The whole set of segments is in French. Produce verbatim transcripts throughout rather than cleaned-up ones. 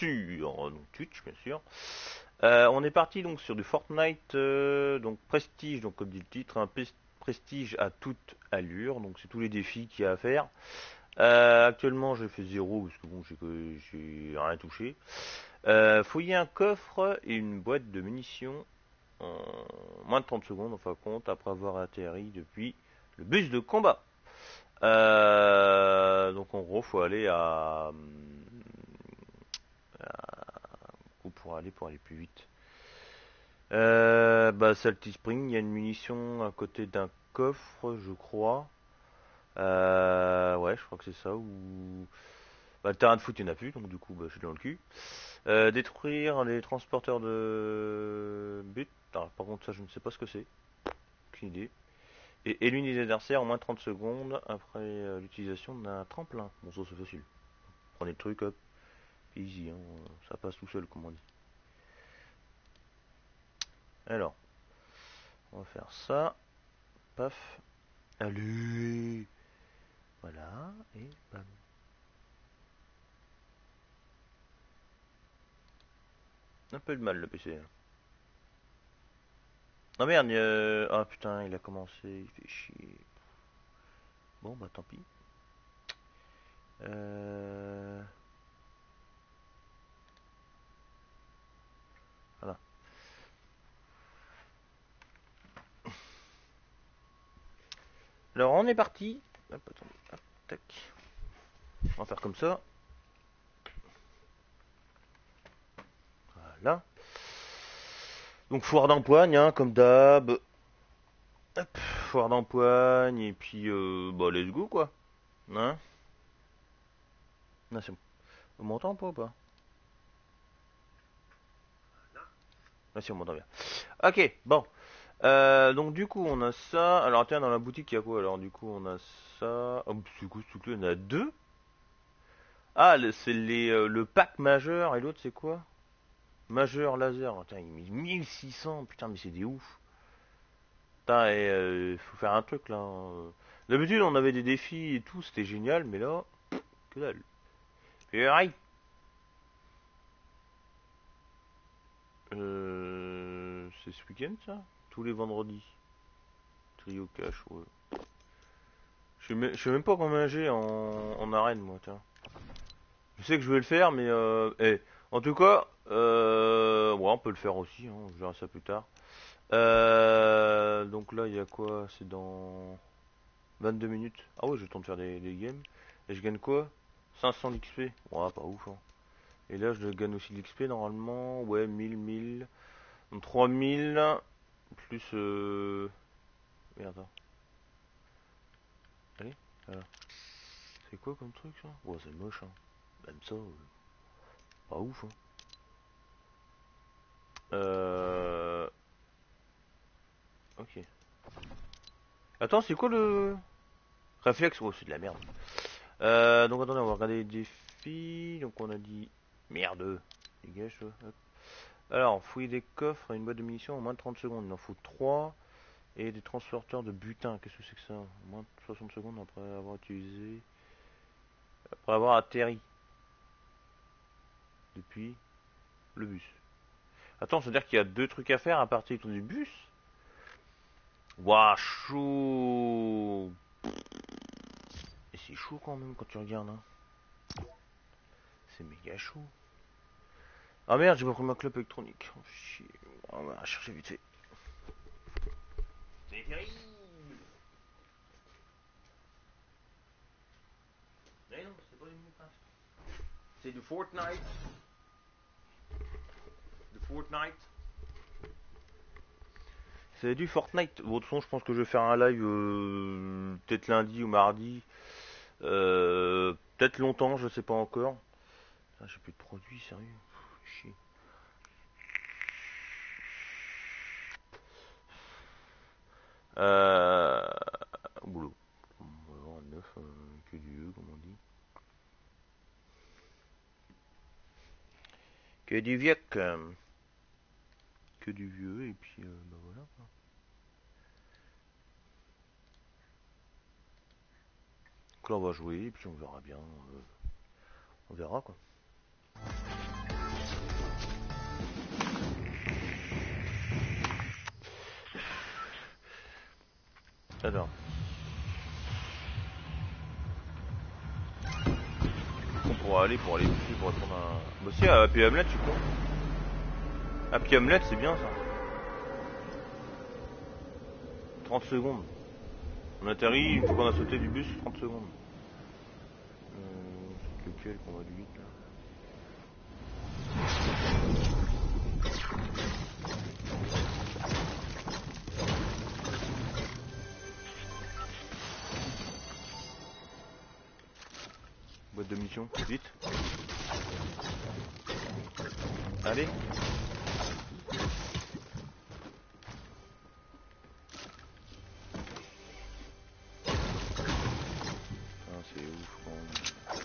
sur donc, Twitch, bien sûr. Euh, on est parti donc sur du Fortnite, euh, donc Prestige, donc comme dit le titre, un hein, Prestige à toute allure, donc c'est tous les défis qu'il y a à faire. Euh, actuellement, j'ai fait zéro parce que bon, j'ai, j'ai rien touché. Euh, fouiller un coffre et une boîte de munitions en moins de trente secondes, en fin de compte, après avoir atterri depuis le bus de combat. Euh, donc en gros, faut aller à, à où pour aller pour aller plus vite. Euh, bah Salty Spring, il y a une munition à côté d'un coffre, je crois. Euh, ouais, je crois que c'est ça. Ou bah, le terrain de foot, il n'y en a plus, donc du coup, bah, je suis dans le cul. Euh, détruire les transporteurs de but. Alors, par contre, ça, je ne sais pas ce que c'est. Aucune idée. Et éliminer les adversaires en moins de trente secondes après euh, l'utilisation d'un tremplin. Bon, ça, c'est facile. Prenez le truc, hop. Easy, hein. Ça passe tout seul, comme on dit. Alors, on va faire ça. Paf. Allez. Voilà. Et bam. Un peu de mal, le P C. Ah merde, euh... ah putain, il a commencé, il fait chier. Bon bah tant pis. Euh... Voilà. Alors on est parti. Hop, attendez. Hop, tac. On va faire comme ça. Voilà. Donc foire d'empoigne, hein, comme d'hab. Hop, foire d'empoigne et puis euh, bah let's go quoi. Hein? Non, c'est bon. On m'entend pas ou pas? Ah si, on m'entend bien. Ok, bon. Euh, donc du coup on a ça. Alors tiens, dans la boutique il y a quoi? Alors du coup on a ça. Oh, c'est quoi ce truc là? Il y en a deux? Ah, c'est les, euh, le pack majeur et l'autre c'est quoi? Majeur laser. Putain, il met mille six cents. Putain, mais c'est des ouf. Putain, et euh, faut faire un truc là. Hein. D'habitude, on avait des défis et tout, c'était génial, mais là, que dalle. Et aïe. Euh, c'est ce week-end ça? Tous les vendredis. Trio cash, ouais. Je sais même, je sais même pas combien j'ai en, en arène, moi, tiens. Je sais que je vais le faire, mais euh, eh, en tout cas, euh, ouais, on peut le faire aussi, hein, on verra ça plus tard. Euh, donc là, il y a quoi? C'est dans vingt-deux minutes. Ah ouais, j'ai le temps de faire des, des games. Et je gagne quoi? cinq cents d'X P. Ouais, pas ouf, hein. Et là, je gagne aussi de l'X P normalement. Ouais, mille, mille. Donc trois mille. Plus... Euh... Merde. Attends. Allez, voilà. C'est quoi comme truc ça? Ouais, c'est moche, hein. Même ça, euh, pas ouf, hein. Euh... Ok. Attends, c'est quoi le... Réflexe? Oh, c'est de la merde. Euh, donc attendez, on va regarder les défis. Donc on a dit... Merde. Dégage, toi. Hop. Alors, fouiller des coffres et une boîte de munitions en moins de trente secondes. Il en faut trois. Et des transporteurs de butin. Qu'est-ce que c'est que ça? Moins de soixante secondes après avoir utilisé... Après avoir atterri. Depuis le bus. Attends, c'est-à-dire qu'il y a deux trucs à faire à partir du bus? Waouh, chaud. Et c'est chaud quand même quand tu regardes, hein. C'est méga chaud. Ah merde, j'ai pas pris ma clope électronique. Oh, chier. On va chercher vite fait. C'est terrible. Mais non, c'est pas du Minecraft. C'est du Fortnite. Du Fortnite. C'est du Fortnite. Bon, de toute façon, je pense que je vais faire un live euh, peut-être lundi ou mardi. Euh, peut-être longtemps, je sais pas encore. Ah, j'ai plus de produits, sérieux. Pff, chier. Euh... Boulot. On va avoir un neuf, euh, que du E, comme on dit. Que du vieux, que, que du vieux, et puis euh, bah voilà. Quoi. Donc là, on va jouer, et puis on verra bien. Euh, on verra quoi. Alors. On pourra aller pour aller ici pour répondre à... Bah si, à Happy Hamlet, tu crois. Happy Hamlet, c'est bien ça. trente secondes. On atterrit, une fois qu'on a sauté du bus, trente secondes. Euh, c'est lequel qu'on va du vite là. Boîte de mission, vite. Allez. Ah, c'est ouf quand même.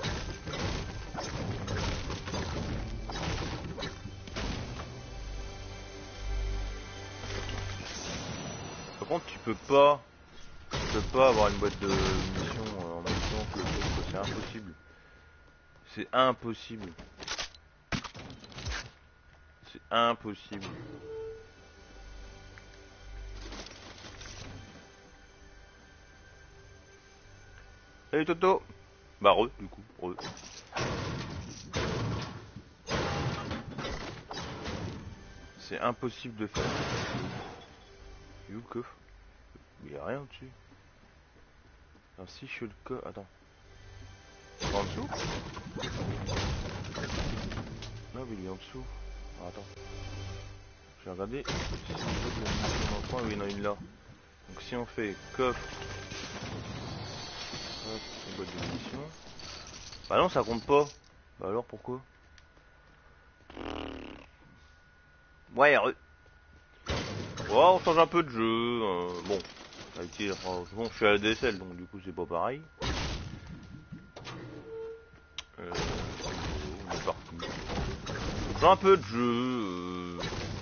Par contre, tu peux pas, tu peux pas avoir une boîte de munitions euh, en même temps que le truc, c'est impossible. C'est impossible. C'est impossible. Salut Toto. Bah re, du coup, re. C'est impossible de faire. Il est où le coffre? Il y a rien dessus. Alors si je fais le coffre... Attends. C'est en dessous? Non mais il est en dessous. Alors, attends. Je vais regarder. Si on fait de la munition dans le coin, oui il y en a une là. Donc si on fait coffre... Hop, une boîte de munitions. Bah non ça compte pas. Bah alors pourquoi? Ouais re. Oh, on change un peu de jeu. Euh, bon. Avec, enfin, bon, je suis à la D S L donc du coup c'est pas pareil. Euh, on est parti. On change un peu de jeu. Euh...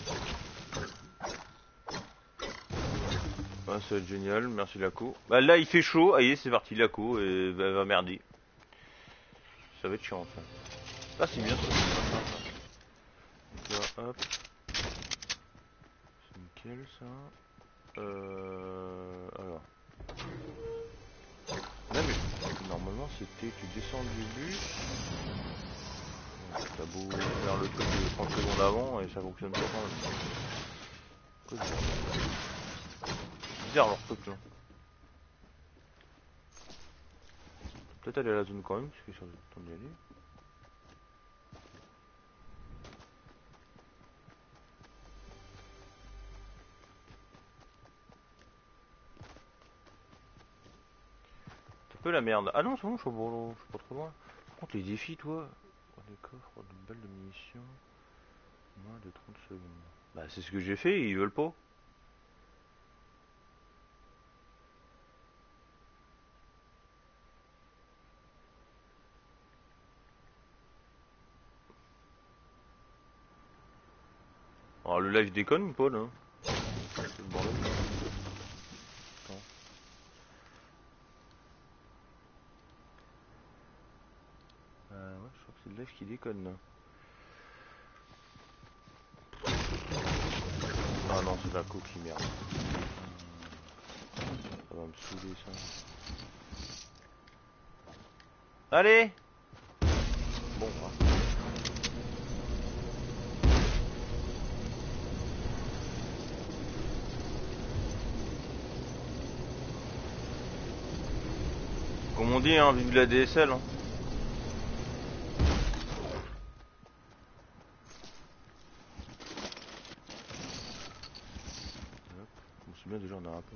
Ah, ça va être génial, merci Laco. Bah là il fait chaud, allez c'est parti Laco et bah, va merder. Ça va être chiant ça. Ah c'est bien ça. Donc là hop. C'est nickel ça. Euh... Alors. Là mais normalement c'était tu descends du bus. T'as beau faire le truc de trente secondes avant et ça fonctionne pas quand même. Quoi, c'est bizarre leur truc là. Peut-être aller à la zone quand même, parce que j'ai le temps d'y aller. C'est un peu la merde. Ah non, c'est bon, je suis pas, je suis pas trop loin. Par contre, les défis, toi. Des coffres, une balle de munitions. Moins de trente secondes. Bah, c'est ce que j'ai fait, ils veulent pas. Alors, le live déconne ou pas là? C'est le bordel. Attends. Euh, ouais, je crois que c'est le live qui déconne là. Ah non, c'est la coquille merde. Ça va me saouler ça. Allez! Bon, hein. Comme on dit, hein, vive la D S L. Hein. Bon, c'est bien déjà, on a un peu.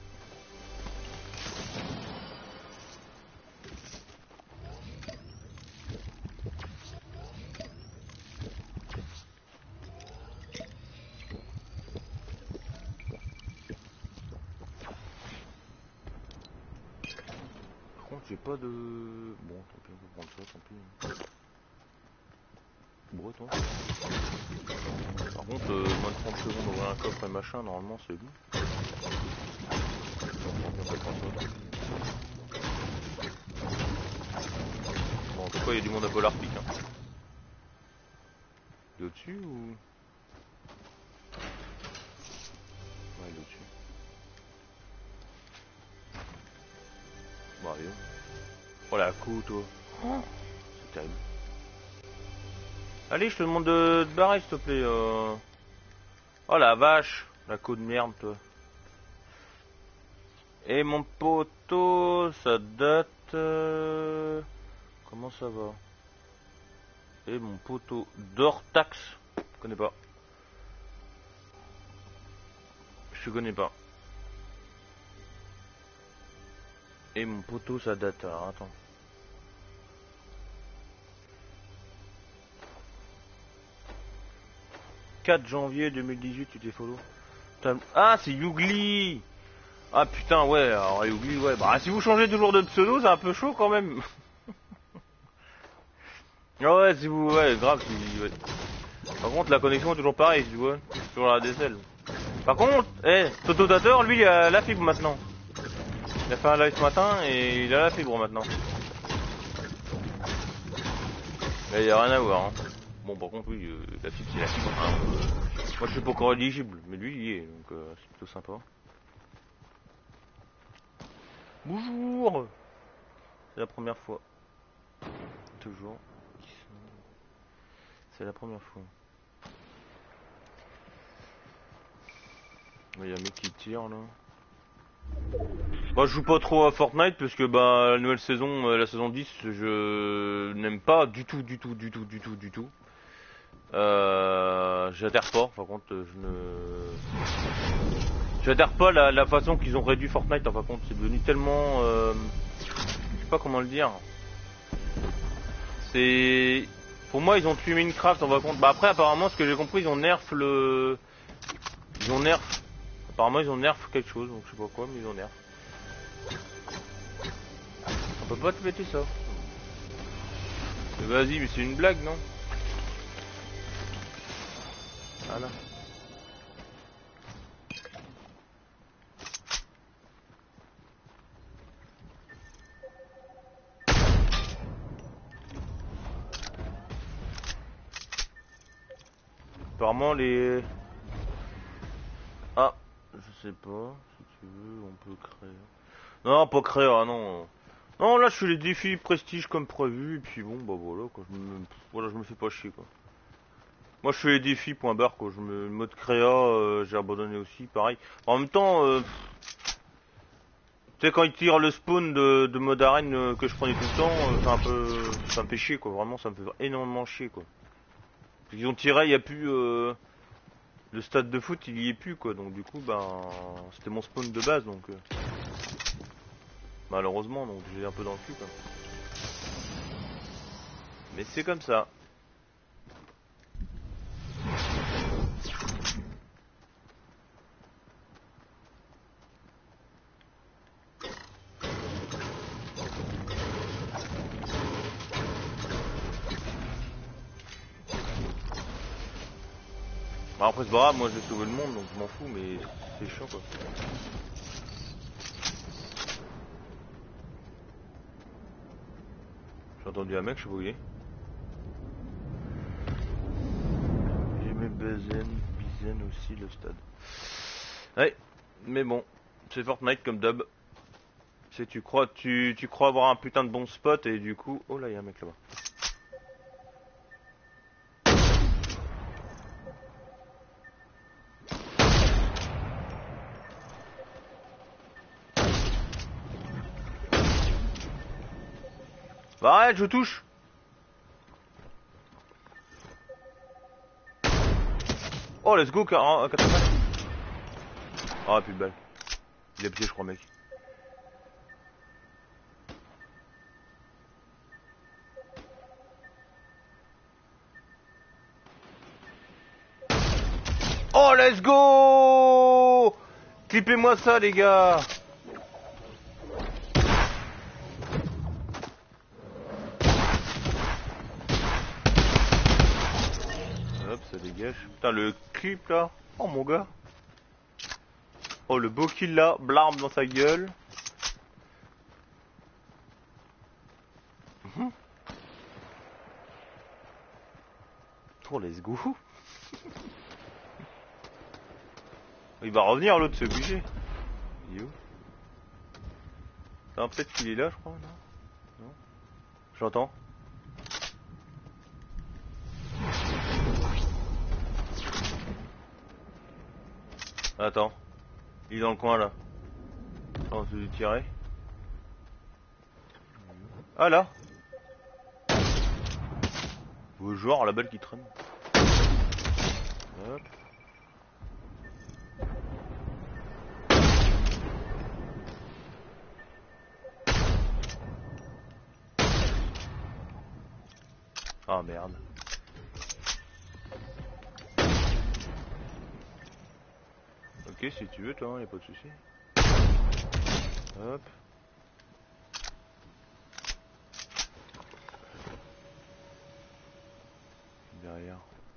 Par contre, j'ai pas de... Bon, tant pis, on peut prendre ça, tant pis. Breton. Par contre, euh, moins de trente secondes ouvrir un coffre et machin, normalement c'est bon. Bon, en tout cas, il y a du monde à Polar Peak. Hein. Il est au-dessus ou... Ouais, il est au-dessus. Bon, avion. Oh la côte, toi. Oh, c'est terrible. Allez, je te demande de te barrer, s'il te plaît. Euh... Oh la vache, la côte de merde, toi. Et mon poteau, ça date... Euh... Comment ça va? Et mon poteau d'Ortax. Je connais pas. Je connais pas. Et mon poteau, ça date. Alors attends. quatre janvier deux mille dix-huit, tu t'es follow. Ah, c'est Yougli. Ah putain, ouais, alors Yougli, ouais. Bah, si vous changez toujours de pseudo, c'est un peu chaud quand même. Ah ouais, si vous, ouais, grave. Si, ouais. Par contre, la connexion est toujours pareille, tu vois. Toujours la D S L. Par contre, eh, Tototateur, lui, il a la fibre maintenant. Il a fait un live ce matin et il a la fibre maintenant. Là, il y a rien à voir. Hein. Bon, par contre, oui, euh, la fibre, c'est la fibre. Hein. Moi, je suis pas encore éligible, mais lui, il y est, donc euh, c'est plutôt sympa. Bonjour. C'est la première fois. Toujours. C'est la première fois. Il y a un mec qui tire là. Moi je joue pas trop à Fortnite parce que bah la nouvelle saison, euh, la saison dix, je n'aime pas du tout, du tout, du tout, du tout, du tout. Euh, j'adhère pas, par contre je ne... J'adhère pas la, la façon qu'ils ont réduit Fortnite, en fin de compte c'est devenu tellement... Euh... Je sais pas comment le dire. C'est... Pour moi ils ont tué Minecraft, en fin de compte. Bah après apparemment ce que j'ai compris ils ont nerf le... Ils ont nerf... Apparemment ils ont nerf quelque chose, donc je sais pas quoi, mais ils ont nerf. On peut pas te péter ça. Vas-y, mais c'est une blague, non? Voilà. Apparemment les... Ah, je sais pas, si tu veux, on peut créer... Non, pas créer, ah non. Non, là je fais les défis prestige comme prévu, et puis bon, bah voilà, quoi, je me, voilà, je me fais pas chier, quoi. Moi je fais les défis, point barre, quoi, je me... Le mode créa, euh, j'ai abandonné aussi, pareil. En même temps, euh... tu sais, quand ils tirent le spawn de, de mode arène euh, que je prenais tout le temps, euh, c'est un peu... Ça me fait chier, quoi, vraiment, ça me fait énormément chier, quoi. Ils ont tiré, il y a plus... Euh... Le stade de foot, il y est plus, quoi, donc du coup, ben... C'était mon spawn de base, donc... Euh... Malheureusement, donc j'ai un peu dans le cul, quoi. Mais c'est comme ça. Bah après c'est pas grave, moi j'ai sauvé le monde, donc je m'en fous, mais c'est chiant, quoi. J'ai entendu un mec, je sais pas où il est. J'ai mis Bizen, Bizen aussi, le stade. Ouais, mais bon, c'est Fortnite comme d'hab. C'est tu crois, tu, tu crois avoir un putain de bon spot et du coup... Oh là, il y a un mec là-bas. Bah arrête, je touche. Oh, let's go, quatre-vingts. Ah, plus de balles. Il a pied, je crois, mec. Oh, let's go. Clippez-moi ça, les gars. Hop, ça dégage. Putain, le clip là. Oh, mon gars. Oh, le beau kill là. Blarme dans sa gueule. Mmh. Oh, let's go. Il va revenir l'autre, c'est obligé. Il est où? Non, peut-être qu'il est là, je crois, non? Non. J'entends. Attends. Il est dans le coin, là. On se tirer. Ah, là. Au genre, la balle qui traîne. Hop. Ah merde. Ok, si tu veux, toi, hein, y a pas de souci. Hop. Derrière.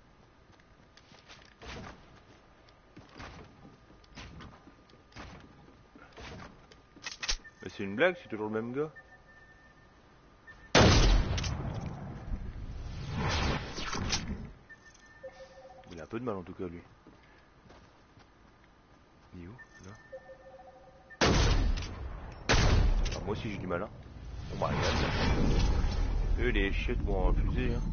Mais c'est une blague, c'est toujours le même gars. Il a un peu de mal en tout cas lui. Il est où là? Ah, moi aussi j'ai du mal hein. Bon bah regarde. Eux les chiottes vont refuser hein.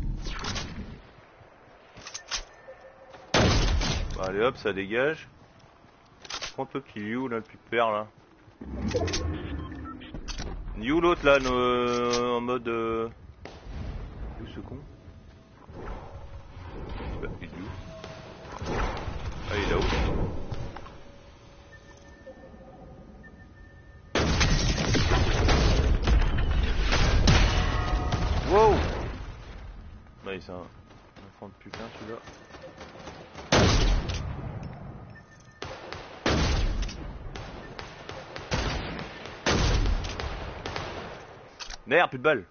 Bah, allez hop ça dégage. Par contre l'autre il est où là le plus père là? Il est où l'autre là no, en mode euh... où ce con? Bah, il est où? Ah il est là-haut. Wow! Ouais, c'est un enfant de putain celui-là. Merde, plus de balles.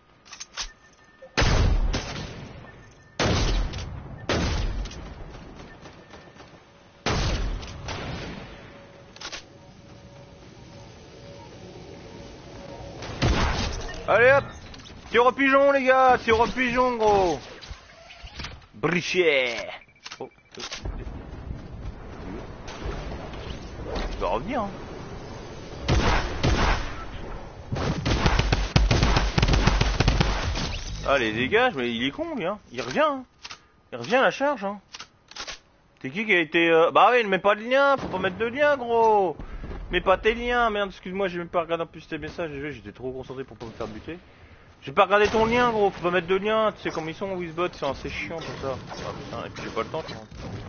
Allez hop! Tire au pigeon les gars! Tire au pigeon gros! Brichet! Oh, oh. Il va revenir hein. Allez dégage, mais il est con lui hein. Il revient hein. Il revient à la charge hein. T'es qui qui a été... Euh... Bah oui, ne mets pas de lien, faut pas mettre de lien gros! Mets pas tes liens, merde, excuse-moi, j'ai même pas regardé en plus tes messages, j'étais trop concentré pour pas me faire buter. J'ai pas regardé ton lien gros, faut pas mettre de lien, tu sais comme ils sont Wizbot, c'est assez chiant pour ça. Ah putain, et puis j'ai pas le temps tu vois.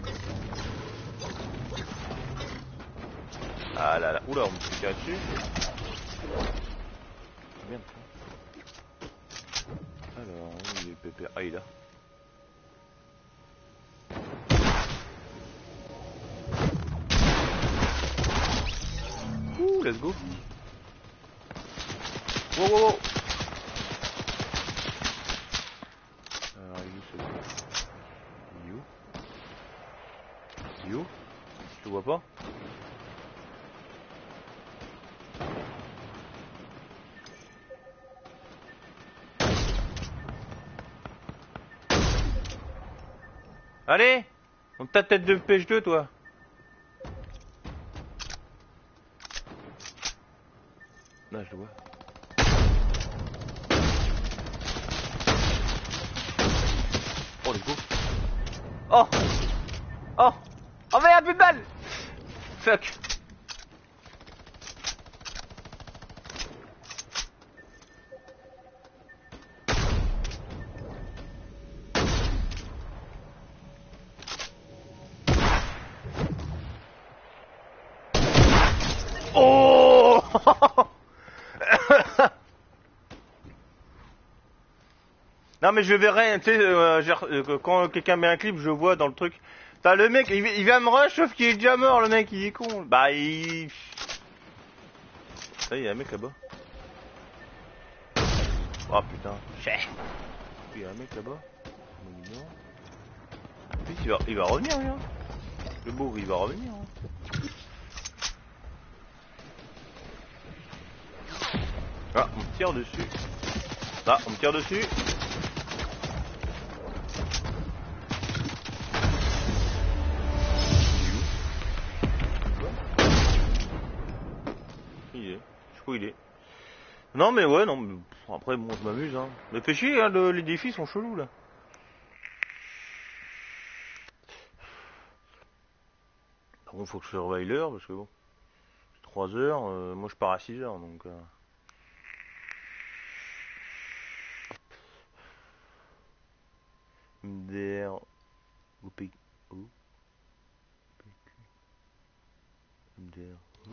Ah là là, oula, on me fait tirer dessus. Merde. Alors, il est pépère, ah il est là. Ouh, let's go. Wow, wow, wow. Alors, il est où celui-là? Il est où? Il est où? Je te vois pas. Allez! On ta tête de pêche deux, toi. Là, je le vois. Oh, let's go. Oh! Oh! Oh, mais il y a plus de balles! Fuck! Oh! Non mais je verrai, tu sais, euh, euh, quand quelqu'un met un clip, je vois dans le truc. T'as le mec, il, il vient me rush, sauf qu'il est déjà mort, le mec, il est con. Bah il... Ça y est, il y a un mec là-bas. Oh putain. Il y a un mec là-bas. En plus, il va, il va revenir, lui, hein. Le beau, il va revenir. Hein. Ah, on me tire dessus. Ah, on me tire dessus. Il est. Je sais pas où il est. Non mais ouais, non, mais pff, après bon, je m'amuse, hein. Mais fais chier, hein, le- les défis sont chelous là. Par contre, faut que je surveille l'heure parce que bon, trois heures, euh, moi je pars à six heures donc. Euh... M D R, O P, O, M D R.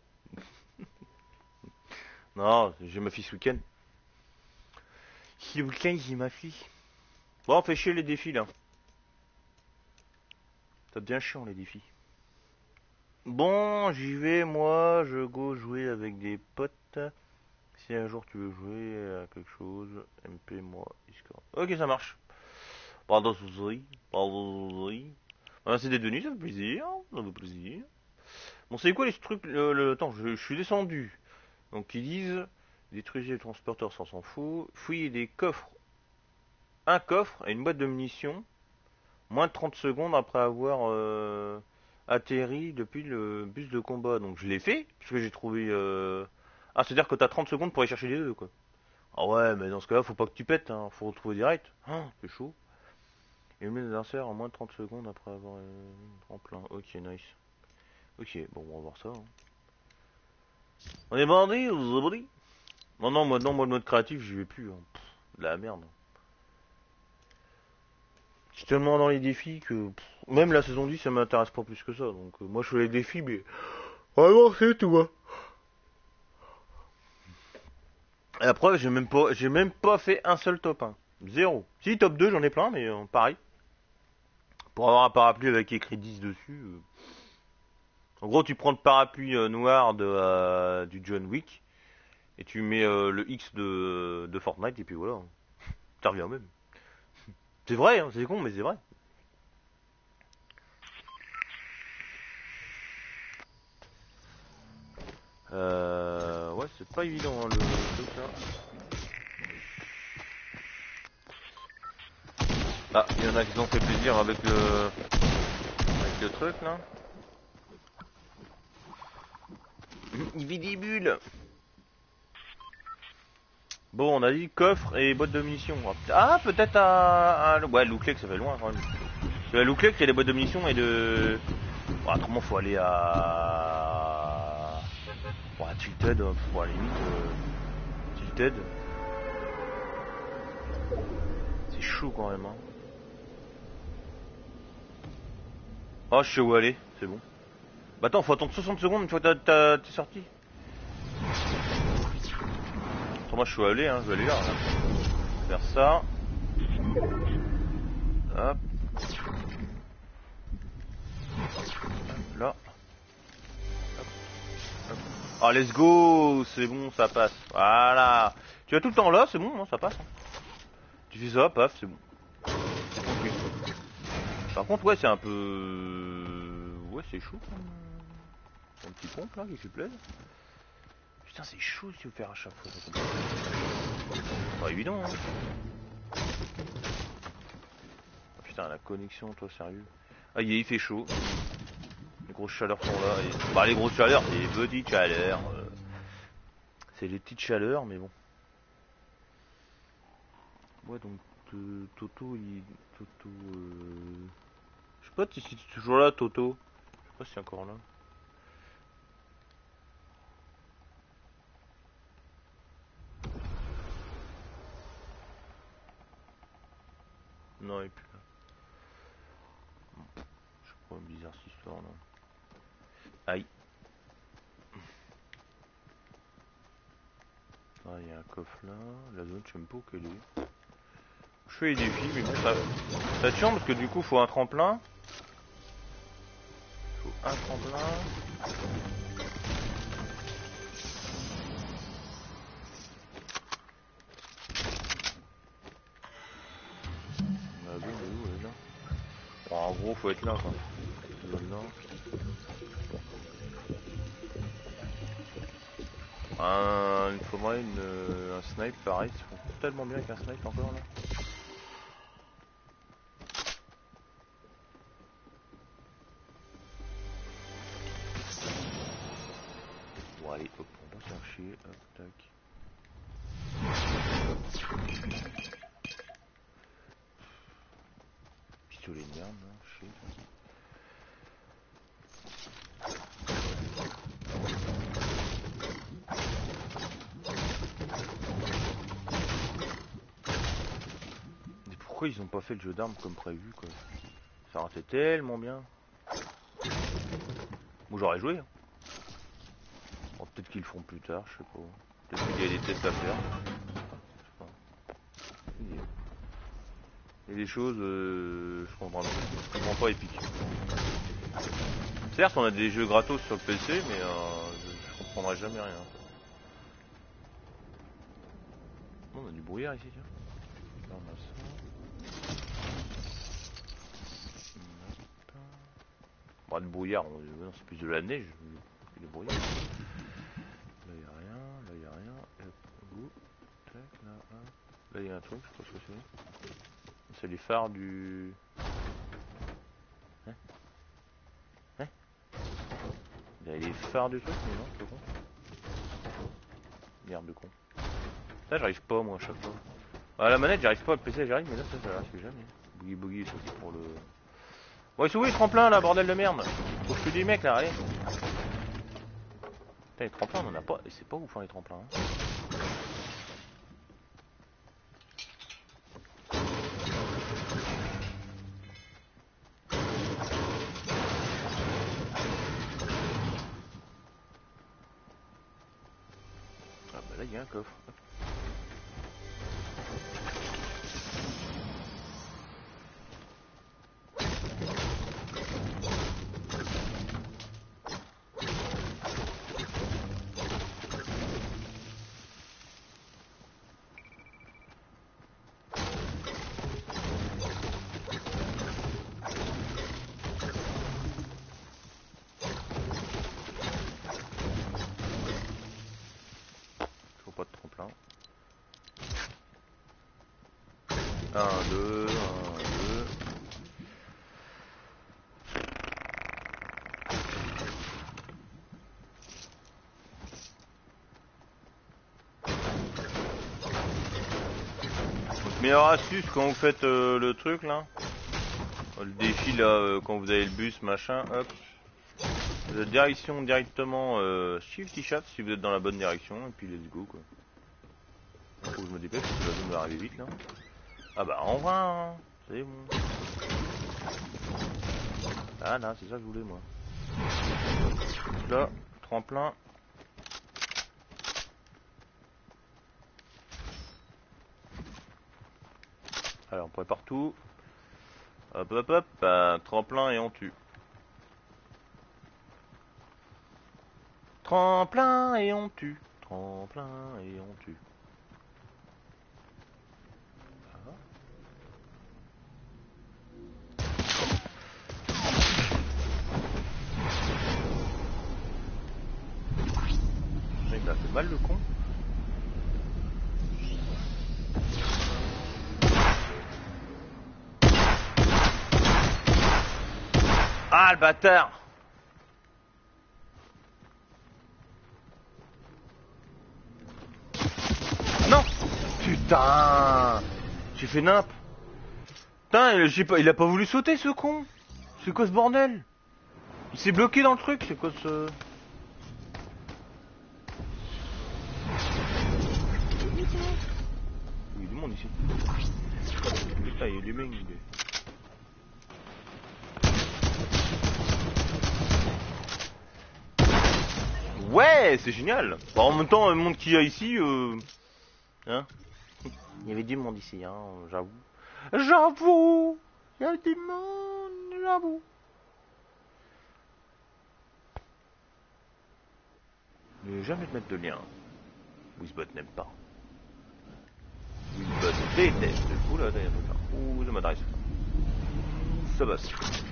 Non, j'ai ma fille ce week-end. Ce week-end, j'ai ma fille. Bon, fais chier les défis là. Ça devient chiant les défis. Bon, j'y vais, moi, je go jouer avec des potes. Si un jour tu veux jouer à quelque chose, M P moi, Discord. Ok, ça marche. Pas de soucis, pas de soucis. Merci d'être venu, ça fait plaisir, ça fait plaisir. Bon, c'est quoi les trucs, le, le attends, je, je suis descendu. Donc ils disent, détruisez le transporteur, ça on s'en fout. Fouillez des coffres, un coffre et une boîte de munitions, moins de trente secondes après avoir euh, atterri depuis le bus de combat. Donc je l'ai fait, puisque j'ai trouvé... Euh... Ah, c'est-à-dire que t'as trente secondes pour aller chercher les deux, quoi. Ah ouais, mais dans ce cas-là, faut pas que tu pètes, hein. Faut retrouver direct. Ah, c'est chaud. Et met les inserts en moins de trente secondes après avoir euh, en plein. Ok, nice. Ok, bon, on va voir ça. Hein. On est bandit ou zobri? Non, non, moi, non, moi, le mode créatif, j'y vais plus. Hein. Pff, de la merde. Je suis tellement dans les défis que pff, même la saison dix, ça m'intéresse pas plus que ça. Donc, euh, moi, je fais les défis, mais vraiment, c'est tout. Hein. Et après, j'ai même pas, j'ai même pas fait un seul top un. Zéro. Si, top deux, j'en ai plein, mais euh, pareil. Pour avoir un parapluie avec écrit dix dessus. Euh... En gros, tu prends le parapluie euh, noir de, euh, du John Wick et tu mets euh, le X de, de Fortnite et puis voilà. Ça revient même. C'est vrai, hein, c'est con, mais c'est vrai. Euh, ouais, c'est pas évident hein, le truc là. Ah, il y en a qui ont fait plaisir avec le, avec le truc là. Il vit des bulles. Bon, on a dit coffre et boîte de munitions. Ah, peut-être un, un... Ouais, Louclec, ça fait loin quand même. Parce que Louclec, il y a des boîtes de munitions et de... Bon, autrement, faut aller à... Bon, à Tilted, hein, bon, à la limite... Euh... Tilted. C'est chaud quand même, hein. Oh, je sais où aller, c'est bon. Bah attends, faut attendre soixante secondes une fois que t'es sorti. Attends, moi je suis allé, hein, je vais aller là. là. Faire ça. Hop. Là. Hop. Hop. Ah, let's go. C'est bon, ça passe. Voilà. Tu as tout le temps là, c'est bon, hein, ça passe. Hein. Tu fais ça, paf, c'est bon. Okay. Par contre, ouais, c'est un peu... Ouais, c'est chaud. Un petit pompe là qui fait plaisir. Putain, c'est chaud si tu veux faire à chaque fois. C'est pas évident, hein. Oh, putain, la connexion, toi, sérieux. Ah, il fait chaud. Les grosses chaleurs sont là. Et... Bah, les grosses chaleurs, c'est les petites chaleurs. Euh... C'est les petites chaleurs, mais bon. Ouais, donc, euh, Toto, il... Toto, euh... Je sais pas si c'est toujours là, Toto. Je sais pas si c'est encore là. Non, il est plus là. Je crois bizarre cette histoire, là. Aïe. Ah, il y a un coffre là. La zone, je sais même pas où qu'elle est. Je fais les défis, mais bon, ça... Ça te chiant parce que du coup, faut un tremplin. Faut un tremplin. La zone est où, elle est là? Bon, en gros, faut être là, quoi. Zone là. Un... Il faudrait une... un snipe pareil, ça font tellement bien avec un snipe encore là. Bon allez, hop, on va chercher, hop, tac. Pistolet de merde, là, chier. Mais pourquoi ils ont pas fait le jeu d'armes comme prévu, quoi? Ça aurait été tellement bien. Moi j'aurais joué. Hein. Bon, peut-être qu'ils le feront plus tard, je sais pas. Peut-être qu'il y a des tests à faire. Il y a des choses, euh, je comprends, je comprends pas Epic. Certes, on a des jeux gratos sur le P C, mais euh, je, je comprendrai jamais rien. Bon, on a du brouillard ici, tiens. Là, on a ça. Bon, de brouillard, on... c'est plus de la neige que du brouillard. Là, il n'y a rien, là, il n'y a rien. Hop, go. Tac, là, hop. Là, il y a un truc, je sais pas ce que c'est. C'est les phares du... Hein? Hein? Il y a les phares du truc, mais non, c'est con. Merde de con. Ça, j'arrive pas, moi, à chaque fois. À la manette, j'arrive pas, le P C, j'arrive, mais là, ça, ça risque jamais. Boogie Boogie, ça, c'est pour le... Bon, ils sont où les tremplins, là, bordel de merde? Faut que je te dise, mec, là, allez. Putain, les tremplins, on en a pas. Et c'est pas ouf, hein, les tremplins. Hein. Ah, bah là, il y a un coffre. un, deux, un, deux. Meilleure astuce quand vous faites euh, le truc là, le défi là, euh, quand vous avez le bus machin, hop, la direction directement euh, shift chat si vous êtes dans la bonne direction et puis let's go quoi. Faut que je me dépêche parce que la zone va arriver vite là. Ah bah en vrai, hein, c'est bon. Ah là, c'est ça que je voulais moi. Là, tremplin. Alors on prépare tout. Hop hop hop, bah, tremplin et on tue. Tremplin et on tue. Tremplin et on tue. Il a fait mal le con. Ah le bâtard. Non. Putain. J'ai fait nimp. Putain, j'ai pas, il a pas voulu sauter ce con. C'est quoi ce bordel? Il s'est bloqué dans le truc, c'est quoi ce... Il y a du monde ici. Putain, il y a du mec. Ouais, c'est génial. Bon, en même temps, le monde qu'il y a ici, euh... hein, il y avait du monde ici, hein, j'avoue. J'avoue, il y a du monde, j'avoue. Ne jamais te mettre de lien. Wizbot n'aime pas. Wizbot déteste. Oula, il y a un truc là. Ouh, je m'adresse. Ça bosse.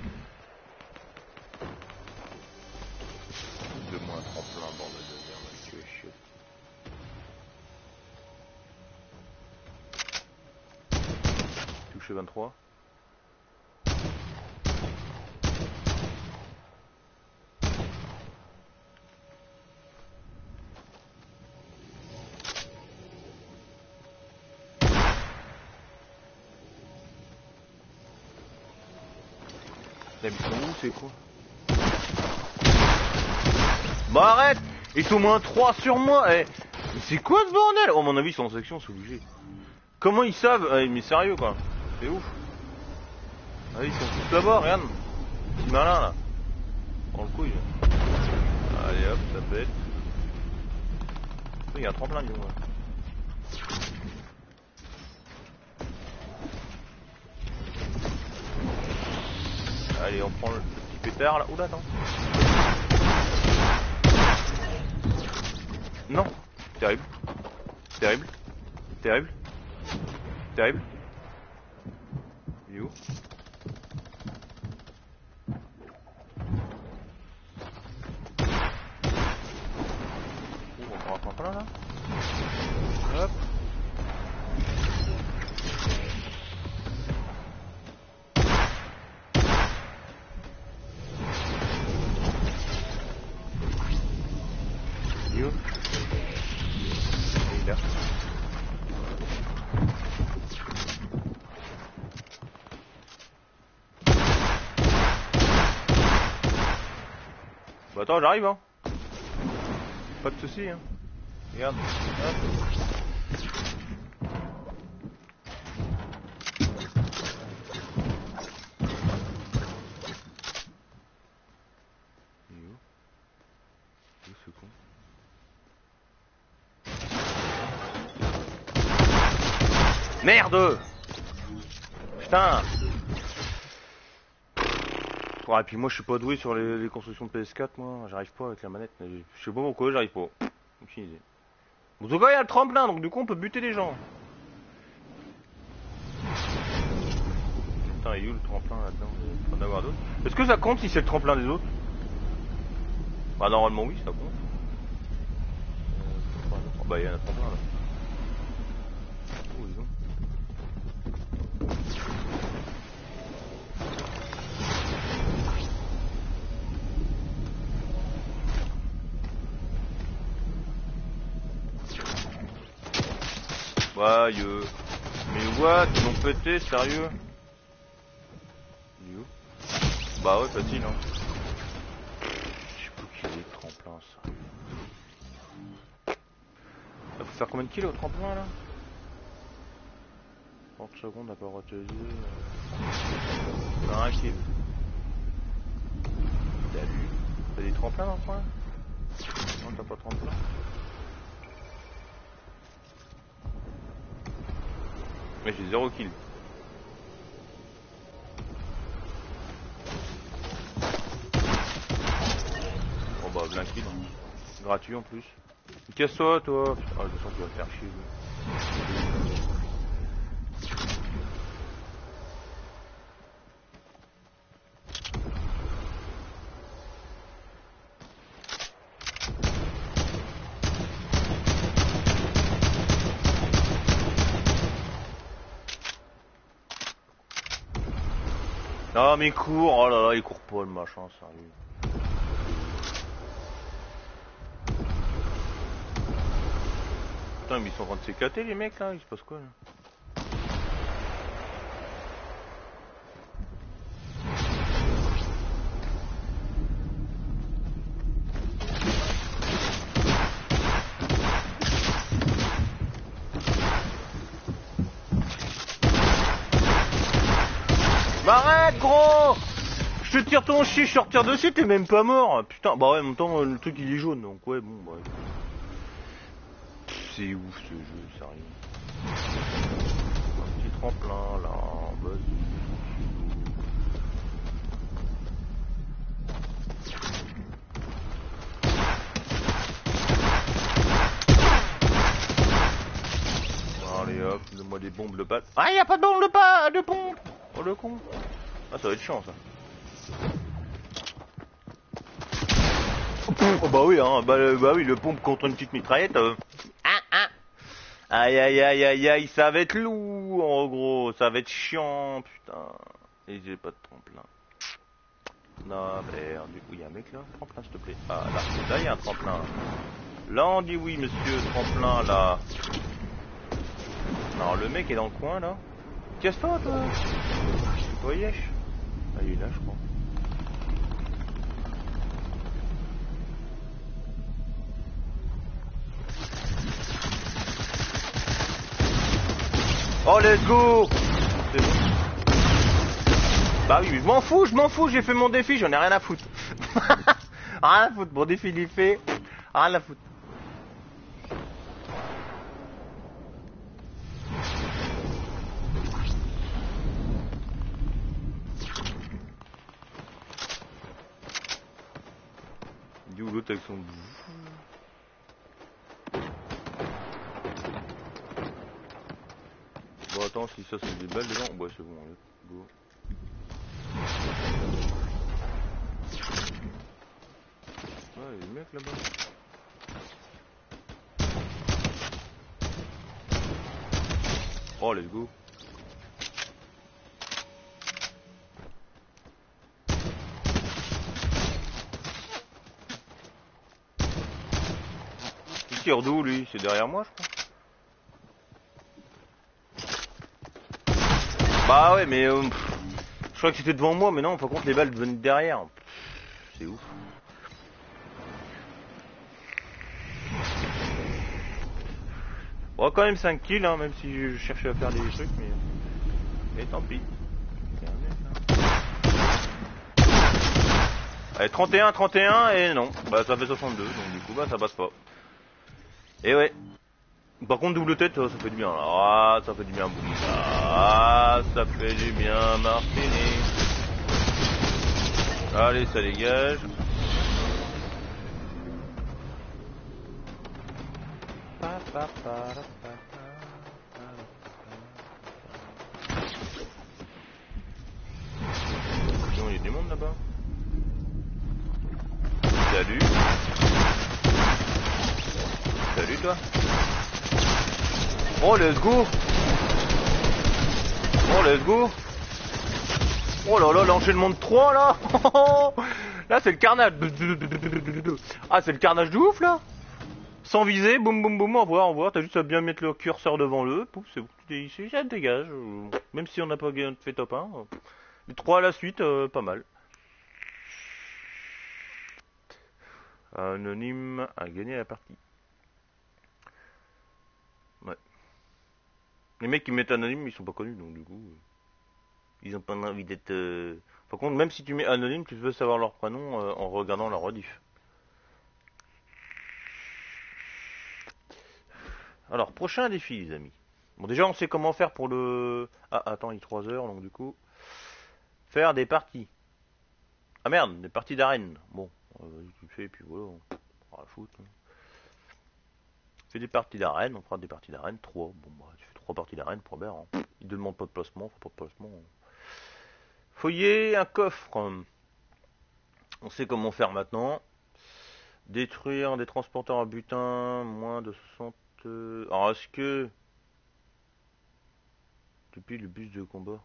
De moins tremplin, bordel de merde, tu es chiot. Touché vingt-trois. Ils sont où, c'est quoi? Bah arrête! Ils sont moins trois sur moi! Eh. Mais c'est quoi ce bordel? Oh, à mon avis, ils sont en section, c'est obligé. Comment ils savent? Eh, mais sérieux quoi, c'est ouf. Ah, ils sont tous là-bas, regarde. Petit malin là. Dans le couille. Allez hop, ça pète. Il y a un tremplin, disons. Ouais. Allez, on prend le petit pétard là. Oula, attends. Non. Terrible. Terrible. Terrible. Terrible. Il est où? Oh, on prend un tremplin là. Hop. Il est où? Il est là. Bah attends, j'arrive hein. Pas de soucis hein. Regarde. Hop. Il est où? Où ce con? Merde! Putain! Ouais, et puis moi je suis pas doué sur les, les constructions de P S quatre, moi j'arrive pas avec la manette. Je sais pas pourquoi, j'arrive pas. Aucune idée. En tout cas, il y a le tremplin, donc du coup on peut buter les gens. Putain, il est où le tremplin là-dedans? Il faut en avoir d'autres. Est-ce que ça compte si c'est le tremplin des autres? Bah normalement oui, ça compte. Euh, oh, bah il y a un tremplin là. Oh, dis donc. Ouais, euh... mais what? Ils l'ont pété, sérieux? Il est où? Bah ouais, facile hein. Je sais pas qu'il est le tremplin, ça. Ça faut faire combien de kilos au tremplin là? trente secondes à pas utiliser. un kill. Salut. T'as des tremplins dans le coin? Non, t'as pas de tremplin? Mais j'ai zéro kill. Bon bah, plein kill. Gratuit en plus. Casse-toi toi. Ah, je sens qu'il va faire chier. Ah mais il court, oh là là, il court pas le machin, sérieux. Putain mais ils sont en train de s'éclater les mecs là, il se passe quoi là? Bah arrête gros! Je te tire ton chien, je te retire dessus, t'es même pas mort. Putain, bah ouais, en même temps le truc il est jaune, donc ouais bon bah. C'est ouf ce jeu, sérieux. Un petit tremplin là, en bas. Allez hop, donne-moi des bombes de balle. Ah, y a pas de bombe de pas de pompe. Oh le con. Ah, ça va être chiant ça. Oh bah oui, hein, bah, bah oui, le pompe contre une petite mitraillette. Euh... Ah, ah. Aïe aïe aïe aïe aïe, ça va être lourd en gros, ça va être chiant, putain. Et j'ai pas de tremplin. Non, merde, du coup, il y a un mec là, tremplin s'il te plaît. Ah là, là il y a un tremplin. Là on dit oui monsieur, tremplin là. Alors le mec est dans le coin là. Casse-toi toi. Tu vois Yesh? Ah il est là je crois. Oh, let's go. C'est bon. Bah oui, mais je m'en fous, je m'en fous, j'ai fait mon défi, j'en ai rien à foutre. Rien à foutre, mon défi il est fait. Rien à foutre. Du l'autre avec son... Bon attends, si ça c'est des balles dedans, ouais c'est bon, allez, go. Ah, il y a des mecs là-bas. Oh, let's go. Il tire d'où lui? C'est derrière moi je crois. Bah ouais mais euh, pff, je crois que c'était devant moi mais non par contre les balles venaient de derrière. C'est ouf. Bon quand même cinq kills hein, même si je cherchais à faire des trucs mais... Et tant pis. Allez trente et un, trente et un et non. Bah ça fait soixante-deux donc du coup bah ça passe pas. Et ouais. Par contre double tête ça fait du bien. Ah ça fait du bien boum. Ah ça fait du bien Martini. Allez ça dégage. Sinon il y a du monde là-bas. Salut. Salut toi. Oh let's go. Oh let's go. Oh là là l'enchaînement de trois là. Là c'est le carnage. Ah c'est le carnage de ouf là. Sans viser, boum boum boum, on voit, on voit, t'as juste à bien mettre le curseur devant le, pouf, c'est bon, tu es ici, ça te dégage. Même si on n'a pas fait top un, les trois à la suite, euh, pas mal. Anonyme a gagné la partie. Ouais. Les mecs qui mettent anonyme, ils sont pas connus, donc du coup, ils ont pas envie d'être... Euh... Par contre, même si tu mets anonyme, tu veux savoir leur prénom euh, en regardant la rediff. Alors, prochain défi, les amis. Bon, déjà, on sait comment faire pour le... Ah, attends, il est trois heures, donc du coup... Faire des parties. Ah merde, des parties d'arène. Bon, euh, tu le fais, et puis voilà, on va la foutre. Hein. Fais des parties d'arène, on fera des parties d'arène, trois. Bon, bah, tu fais trois parties d'arène, pour hein. Il ne demande pas de placement, faut pas de placement. Fouiller un coffre. On sait comment faire maintenant. Détruire des transporteurs à butin, moins de soixante... Alors, est-ce que... Depuis le bus de combat.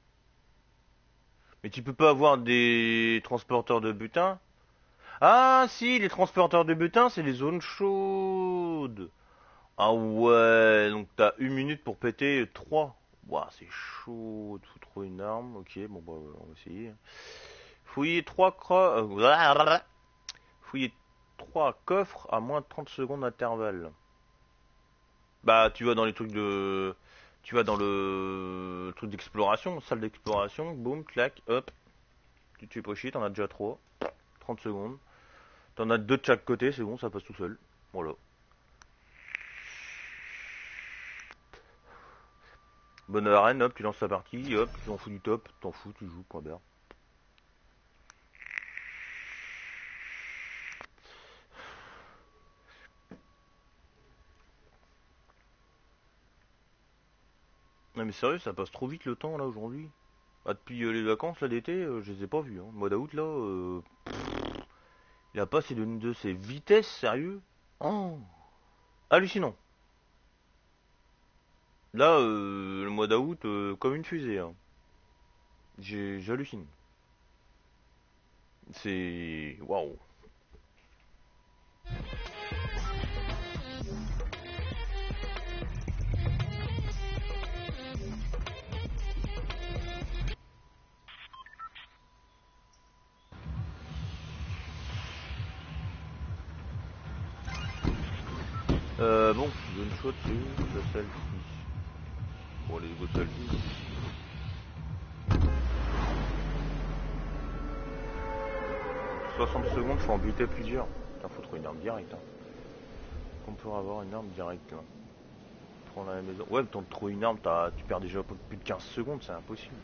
Mais tu peux pas avoir des transporteurs de butin. Ah si, les transporteurs de butin, c'est les zones chaudes. Ah ouais, donc t'as une minute pour péter trois. Ouah, c'est chaud, faut trouver une arme. Ok, bon bah on va essayer. Fouiller trois cro... Fouiller trois coffres à moins de trente secondes d'intervalle. Bah tu vas dans les trucs de... Tu vas dans le truc d'exploration, salle d'exploration, boum, clac, hop. Tu te fais pas chier, t'en as déjà trois. trente secondes. T'en as deux de chaque côté, c'est bon, ça passe tout seul. Voilà. Bonne arène, hop, tu lances ta partie, hop, tu t'en fous du top, t'en fous, tu joues, point barre. Non mais sérieux, ça passe trop vite le temps là aujourd'hui. Ah, depuis euh, les vacances là d'été, euh, je les ai pas vus. Hein. Le mois d'août là, euh, il a pas c'est de, de ses vitesses, sérieux. Oh, hallucinant. Là, euh, le mois d'août, euh, comme une fusée. Hein. J'hallucine. C'est... Waouh. Euh, bon, zone chaude, c'est où la salle? Bon, les go selfie. soixante secondes, faut en buter plusieurs. Putain, faut trouver une arme directe. Hein. On peut avoir une arme directe là. Prendre à la maison. Ouais, le temps de trouver une arme, tu perds déjà plus de quinze secondes, c'est impossible.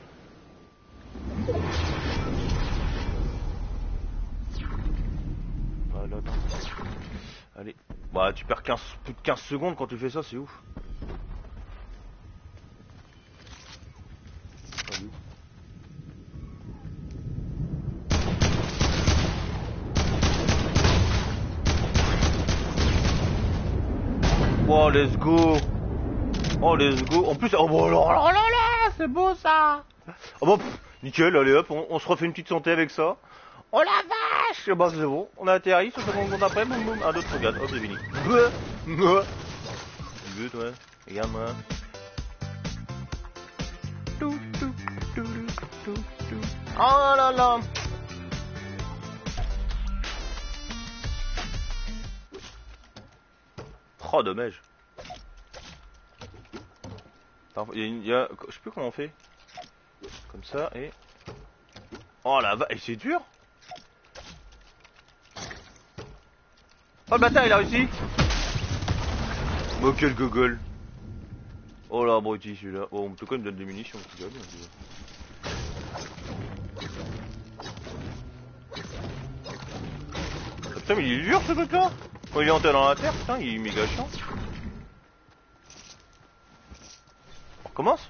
Voilà, attends. Allez. Bah, tu perds quinze, plus de quinze secondes quand tu fais ça, c'est ouf. Oh, let's go. Oh, let's go. En plus, oh, bon, alors, là, là, là, c'est beau ça. Oh, bon, pff, nickel, allez hop, on, on se refait une petite santé avec ça. Oh la vache. Bah, c'est bon, on a atterri, soixante secondes après, boum, boum, un, deux, trois, quatre, hop, c'est fini. Bleu, bleu. Bleu, toi, regarde-moi. Oh là là. Oh, dommage. Il y a, une, il y a, je sais plus comment on fait. Comme ça et. Oh la vache, c'est dur. Oh le bâtard, il a réussi. Oh quel gogol. Oh la abruti celui-là. Oh, en tout cas, il me donne des munitions. Bien, putain, mais il est dur ce truc-là. Quand il est entré dans la terre, putain, il est méga chiant. On recommence.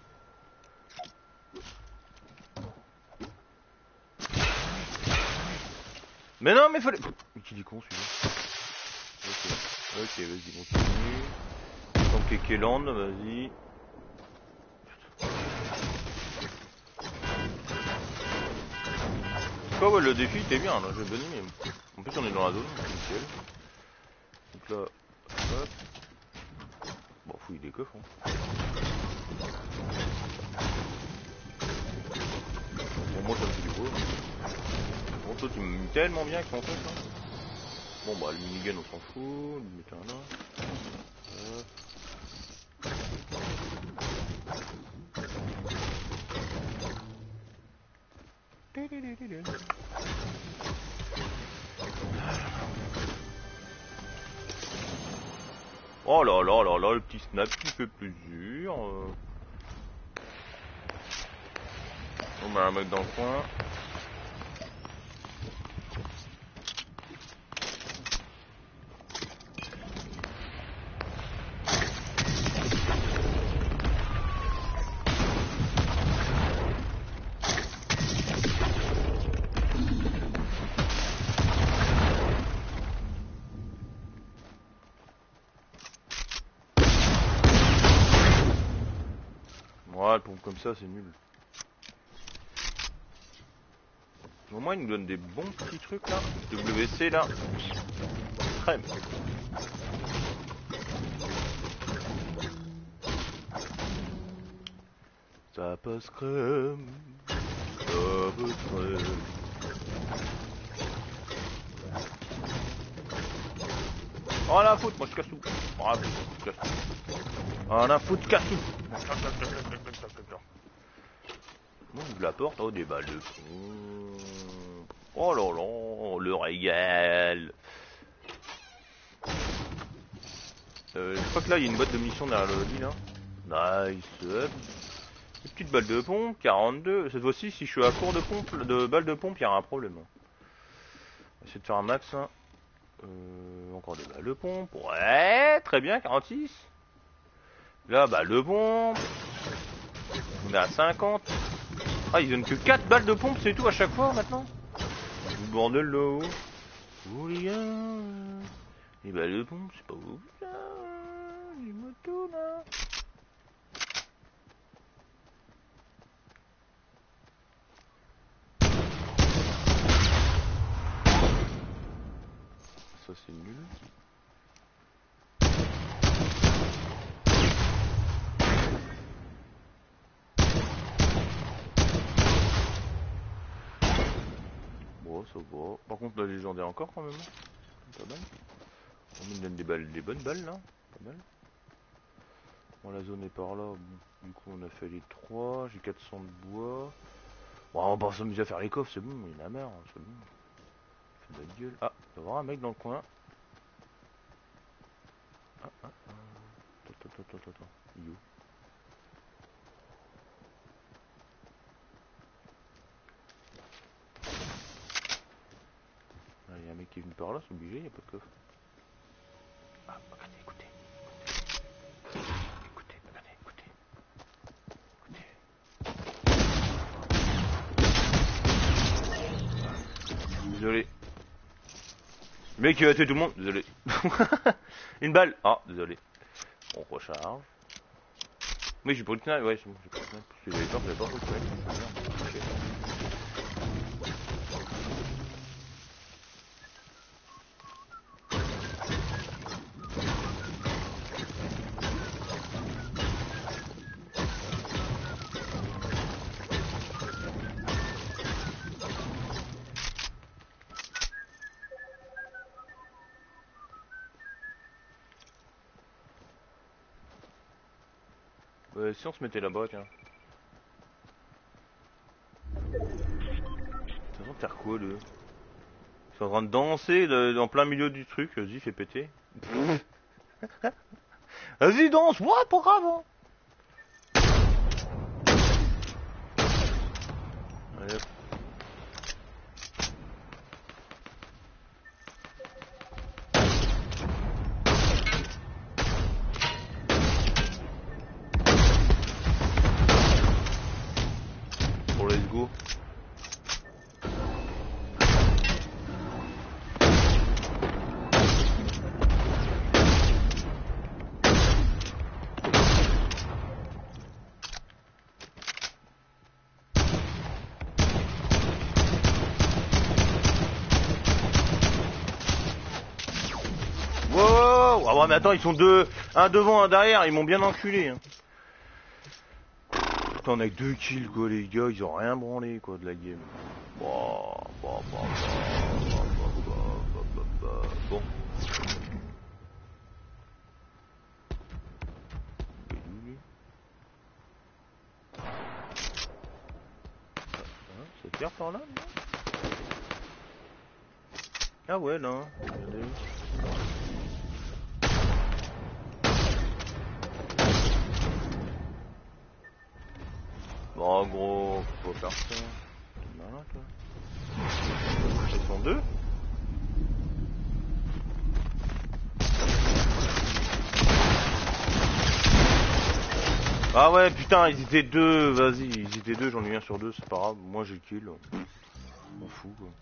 Mais non, mais fallait. Mais qui dit con celui-là. Ok, ok, vas-y, continue. Tant que Kéland, vas-y. Quoi, ouais, le défi était bien, là, j'ai bien aimé. En plus, on est dans la zone, c'est nickel. Donc là, hop. Bon, fouille des coffres. Hein. Bon, moi, ça me fait du beau. Bon, toi, tu me tellement bien avec ton truc, là. Bon, bah, le minigun, on s'en fout. On va mettre un là. Hop. Oh là là là là, le petit snap qui fait plaisir. On va la mettre dans le coin. Ouais, pompe comme ça, c'est nul. Au moins, il nous donne des bons petits trucs là. W C là. Très bien. Ça passe crème. Ça passe crème. Oh la faute, moi je casse tout. Oh, je casse tout. Oh la faute, casse tout. On ouvre la porte, oh des balles de fond. Oh là là, le régal. Euh, je crois que là il y a une boîte de munitions derrière le lit là. Nice. Une petite balle de pompe, quarante-deux. Cette fois-ci, si je suis à court de pompe, de balles de pompe, il y aura un problème. On va essayer de faire un max. Hein. Euh, encore des balles de pompe. Ouais, très bien, quarante-six. Là, balle de pompe. On est à cinquante. Ah, ils donnent que quatre balles de pompe, c'est tout à chaque fois maintenant. Le bordel là-haut. Oh les gars. Les balles de pompe, c'est pas vous là. Les motos là. Ça c'est nul. Bon, ça va. Par contre, la légendaire encore quand même. Pas mal. On me donne des balles, des bonnes balles là. Pas mal. Bon, la zone est par là. Bon, du coup, on a fait les trois. J'ai quatre cents de bois. Bon, on va pas s'amuser à faire les coffres, c'est bon, il y en a marre, c'est bon. Fait de la gueule. Ah, il doit y avoir un mec dans le coin. Ah, ah, ah. Attends, attends, attends, attends. Il est où? Ah, il y a un mec qui est venu par là, c'est obligé, il n'y a pas de coffre. Ah, regardez, écoutez. Écoutez, regardez, écoutez. Écoutez. Désolé. Le mec qui a tué tout le monde, désolé. Une balle. Ah, désolé. On recharge. Oui, j'ai pas le snipe, ouais, c'est bon, j'ai pas le snipe. Parce que j'avais peur, j'avais pas trop de snipe. Okay. Euh, si on se mettait là-bas, tiens. T'es en train de faire quoi, le? Ils sont en train de danser de, en plein milieu du truc, vas-y, fais péter. Vas-y, danse, ouais, pas grave, hein. Allez, hop. Bon, let's go. Ah ouais, mais attends, ils sont deux, un devant, un derrière, ils m'ont bien enculé. Hein. Putain, on a que deux kills, quoi, les gars, ils ont rien branlé, quoi, de la game. Bon, bon, bon, bon, bon, bon, bon. Bon. C'est clair par là, non? Ah ouais, là. Regardez. Bon, gros, faut pas faire ça. T'es malin, toi. Ils sont deux. Ah ouais, putain, ils étaient deux, vas-y, ils étaient deux, j'en ai eu un sur deux, c'est pas grave, moi j'ai le kill. On m'en fout, quoi.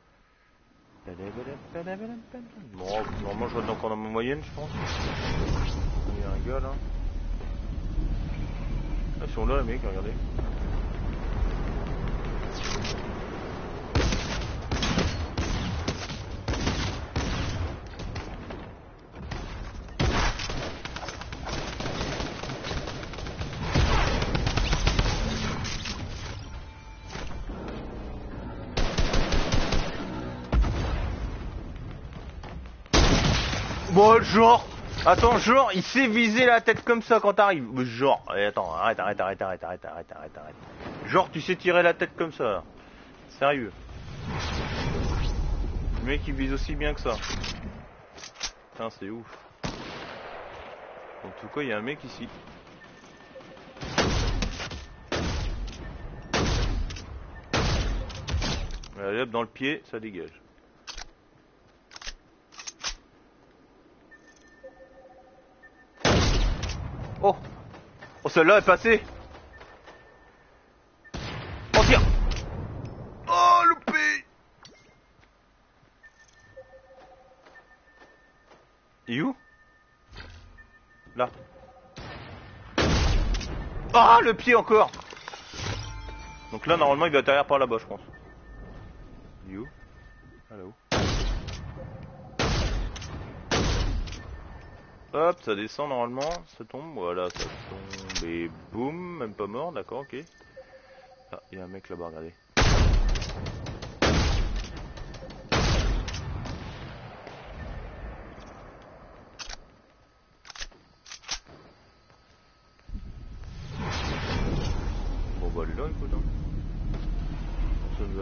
Bon, normalement je vais être encore dans ma moyenne, je pense. Il y a un gars là. Ah, ils sont là les mecs, regardez. Bon, genre, attends, genre, il sait viser la tête comme ça quand t'arrives. Genre, allez, attends, arrête, arrête, arrête, arrête, arrête, arrête, arrête, arrête. Genre, tu sais tirer la tête comme ça. Sérieux. Le mec il vise aussi bien que ça. Putain, c'est ouf. En tout cas, il y a un mec ici. Allez hop, dans le pied, ça dégage. Oh, oh, celle-là est passée. On tire. Oh, loupé. Et où? Là. Ah, le pied encore. Donc là, normalement, il doit atterrir par là-bas, je pense. Il est où? Ah, là-haut. Hop, ça descend normalement, ça tombe, voilà, ça tombe et boum, même pas mort, d'accord, ok. Ah, il y a un mec là-bas, regardez.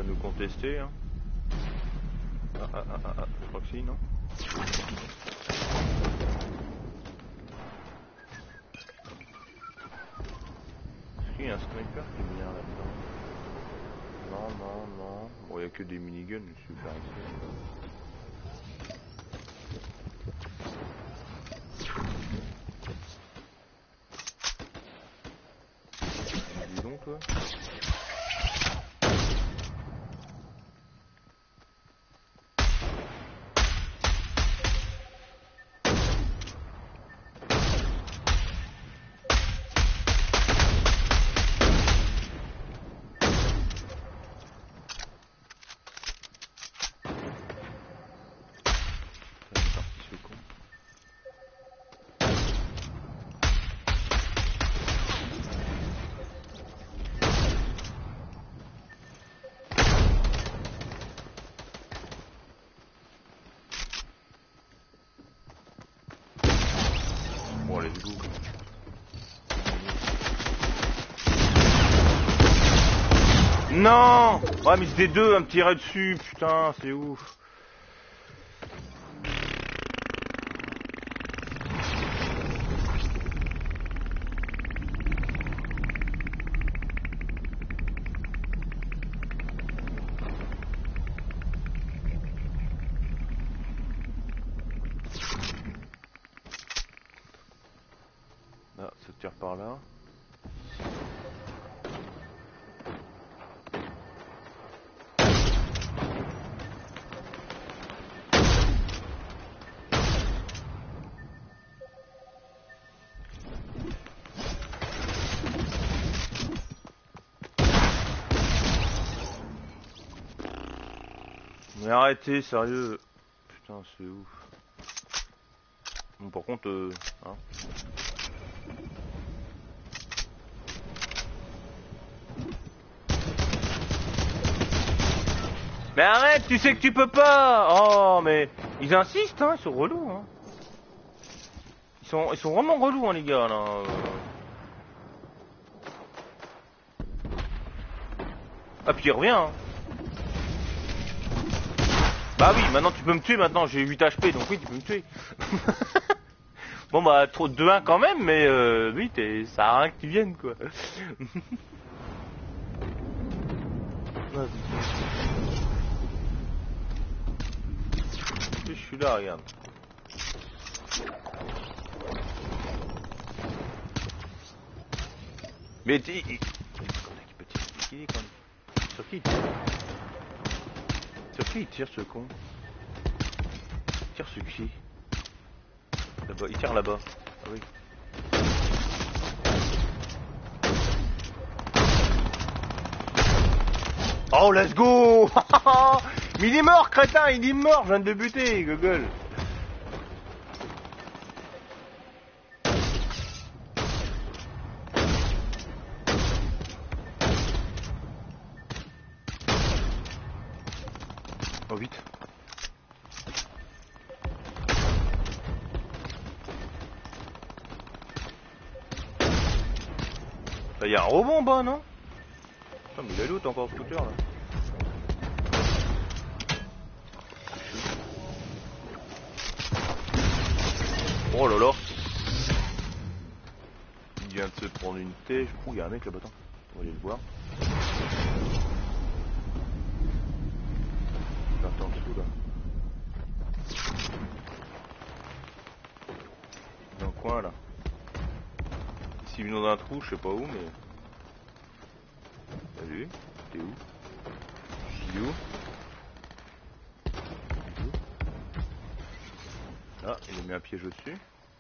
va nous contester. Hein. Ah, ah, ah, ah, ah, je crois que si, non? Est-ce qu'il y a un sniper qui vient là-dedans? Non, non, non. Bon, il n'y a que des miniguns, super ici. Dis donc, toi. Non! Ouais, mais c'était deux à me tirer dessus, putain, c'est ouf. Ah, ça tire par là. Mais arrêtez, sérieux. Putain, c'est ouf. Bon, par contre, euh, hein. Mais arrête, tu sais que tu peux pas. Oh, mais ils insistent, hein, ils sont relous, hein. Ils sont, ils sont vraiment relous, hein, les gars, là. Ah, puis il revient, hein. Bah oui, maintenant tu peux me tuer, maintenant j'ai huit H P, donc oui, tu peux me tuer. Bon bah, trop deux un quand même, mais euh, oui, ça a rien que tu viennes, quoi. Je suis là, regarde. Mais tu... Il... Il est quand même... Sur qui il tire? Sur qui il tire, ce con? Il tire sur qui? Là-bas, il tire là-bas. Ah oui. Oh, let's go. Mais il est mort, crétin, il est mort, je viens de buter, Google. Oh, vite. Là, il y a un robot en bas, non? Putain, mais il a l'autre encore ce scooter, là. Oh là là. Il vient de se prendre une tête. Je crois qu'il y a un mec là-bas. On va aller le voir. Attends, en dessous là. Dans le coin là. S'il vient dans un trou, je sais pas où, mais. Salut. T'es où? T'es où? Ah, il a mis un piège au-dessus.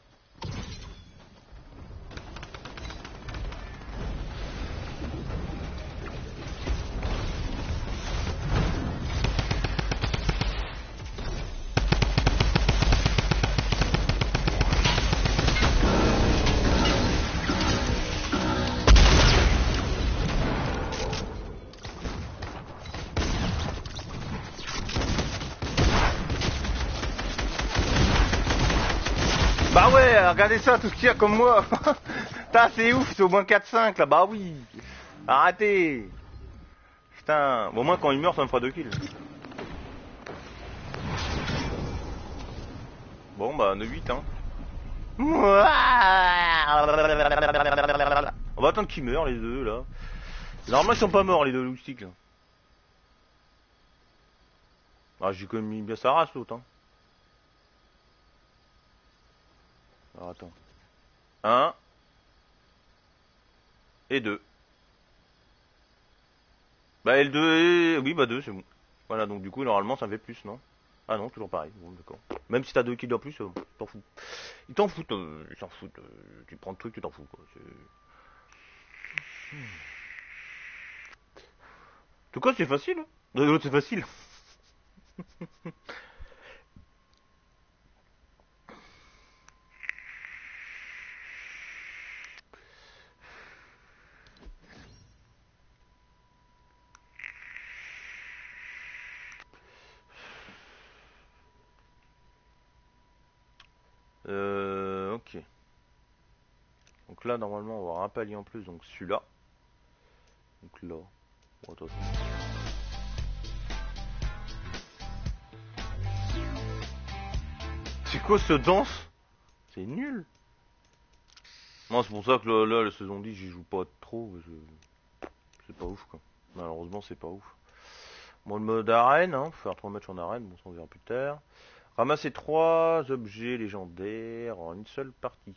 Bah ouais, regardez ça, tout ce qu'il y a comme moi. Putain, c'est ouf, c'est au moins quatre cinq là, bah oui. Arrêtez. Putain, bon, au moins quand il meurt, ça me fera deux kills. Bon, bah, neuf huit, hein. On va attendre qu'ils meurent, les deux, là. Normalement, ils sont pas morts, les deux loustiques, là. Ah, j'ai quand même mis bien sa race, l'autre, hein. Alors, attends. Un. Et deux. Bah, L deux et... Oui, bah, deux, c'est bon. Voilà, donc du coup, normalement, ça me fait plus, non? Ah non, toujours pareil. Bon, d'accord. Même si t'as deux kills en plus, euh, t'en fous. Ils t'en foutent, euh, ils s'en foutent. Euh, tu prends le truc, tu t'en fous, quoi. En tout cas, c'est facile. Hein. De l'autre, c'est facile. Euh, ok. Donc là, normalement, on va avoir un palier en plus, donc celui-là. Donc là. Bon, attention. C'est quoi ce danse? C'est nul. Non, c'est pour ça que là, là, la saison dix, j'y joue pas trop. Je... C'est pas ouf, quoi. Malheureusement, c'est pas ouf. Bon, le mode arène, hein, faut faire trois matchs en arène, bon, ça on verra plus tard. Ramasser trois objets légendaires en une seule partie.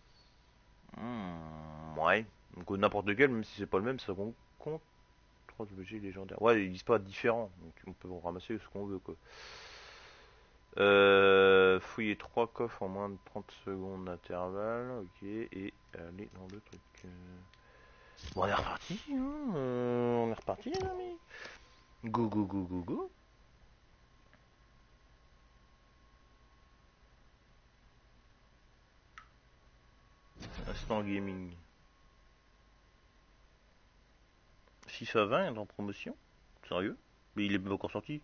Hmm, ouais. Donc n'importe lequel, même si c'est pas le même, ça compte. Trois objets légendaires. Ouais, ils disent pas différents, donc on peut ramasser ce qu'on veut, quoi. Euh, fouiller trois coffres en moins de trente secondes d'intervalle, ok, et aller dans le truc. Euh... Bon, on est reparti, hein, euh, on est reparti, les amis. Go, go, go, go, go. Instant gaming. FIFA vingt est en promotion? Sérieux? Mais il est pas encore sorti.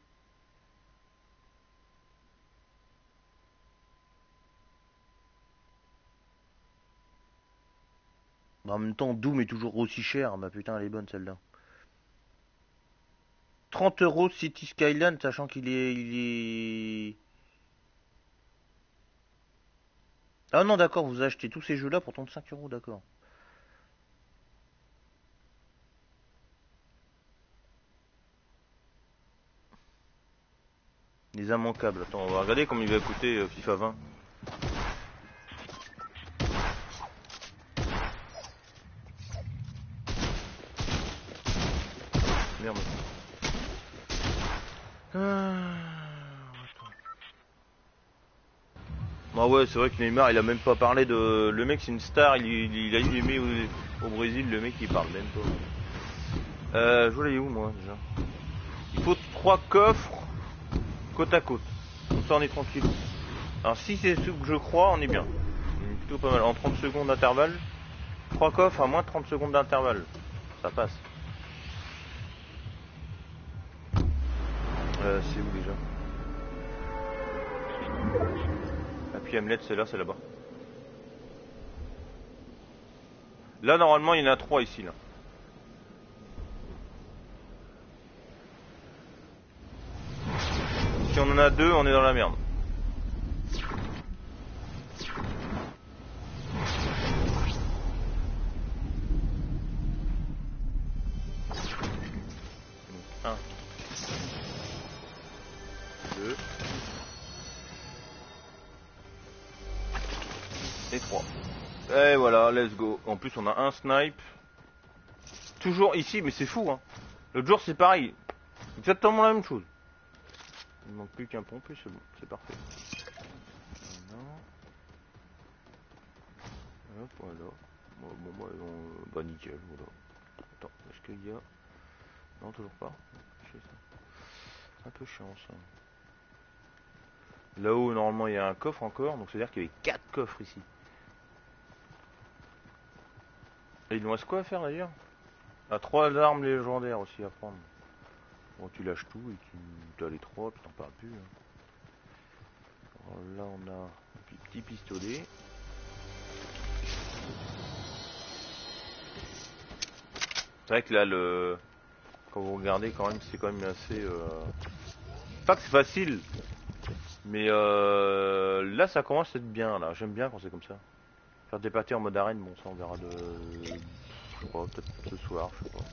Bah, en même temps, Doom est toujours aussi cher. Bah putain, elle est bonne celle-là. trente euros City Skyline, sachant qu'il est, il est... Ah non, d'accord, vous achetez tous ces jeux-là pour trente-cinq euros, d'accord. Les immanquables. Attends, on va regarder combien il va coûter euh, FIFA vingt. Merde. Ah, bah ouais, c'est vrai que Neymar, il a même pas parlé de... Le mec, c'est une star, il, il, il a aimé au, au Brésil, le mec, il parle même pas. Euh, je voulais où, moi, déjà? Il faut trois coffres côte à côte. Comme ça, on est tranquille. Alors, si c'est ce que je crois, on est bien. On est plutôt pas mal. En trente secondes d'intervalle. Trois coffres à moins de trente secondes d'intervalle. Ça passe. Euh, c'est où déjà? Ah, puis Hamlet, c'est là, c'est là-bas. Là, normalement, il y en a trois ici, là. Si on en a deux, on est dans la merde. Un. Deux. Et trois. Et voilà, let's go. En plus, on a un snipe. Toujours ici, mais c'est fou, hein. L'autre jour, c'est pareil. Exactement la même chose. Il manque plus qu'un pompe et c'est bon, c'est parfait. Voilà. Hop, voilà. Bon, bon bah, on... bah nickel, voilà. Attends, est-ce qu'il y a... Non, toujours pas. C'est un peu chiant ça. Là-haut, normalement, il y a un coffre encore, donc c'est-à-dire qu'il y avait quatre coffres ici. Et il nous reste quoi à faire d'ailleurs? Ah, trois armes légendaires aussi à prendre. Bon, tu lâches tout et tu as les trois, puis t'en parles plus. Hein. Alors là, on a un petit pistolet. C'est vrai que là, le... Quand vous regardez, quand même, c'est quand même assez. Euh... Pas que c'est facile, mais euh... là, ça commence à être bien. Là, j'aime bien quand c'est comme ça. Faire des pâtés en mode arène, bon, ça on verra de. Je sais pas, peut-être ce soir, je sais pas.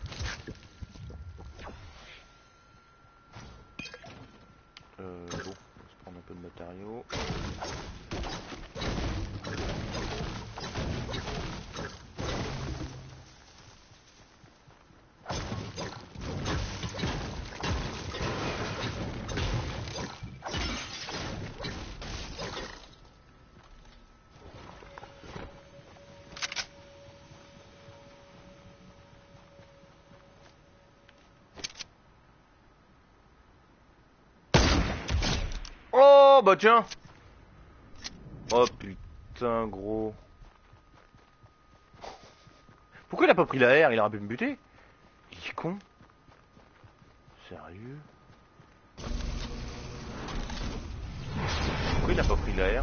Euh, bon, on va se prendre un peu de matériaux. Oh bah tiens. Oh putain gros. Pourquoi il a pas pris la R? Il aurait pu me buter. Il est con. Sérieux? Pourquoi il a pas pris la R?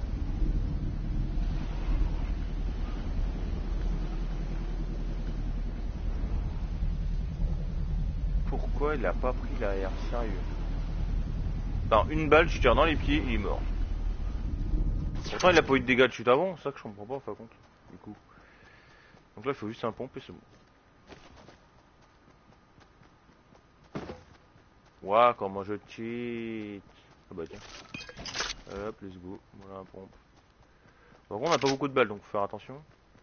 Pourquoi il a pas pris la R? Sérieux? Non, une balle, je tire dans les pieds, il est mort. Pourtant il a pas eu de dégâts de chute avant, c'est ça que je comprends pas en fin de compte. Du coup. Donc là il faut juste un pompe et c'est bon. Ouah, comment je cheat. Ah bah tiens. Hop, let's go. Voilà un pompe. Par contre on a pas beaucoup de balles donc faut faire attention.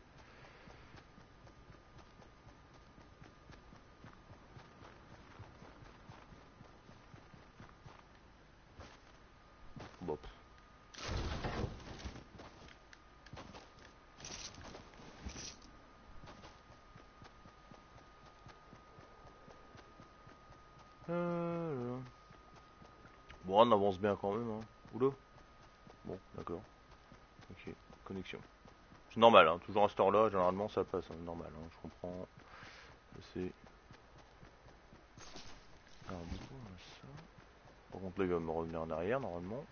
Bon. Euh... Bon on avance bien quand même hein. Oula. Bon d'accord. Ok, connexion. C'est normal hein, toujours à cette heure là, généralement ça passe, hein. Normal hein, je comprends. C'est... Alors du coup on a ça. Par contre là il va me revenir en arrière normalement.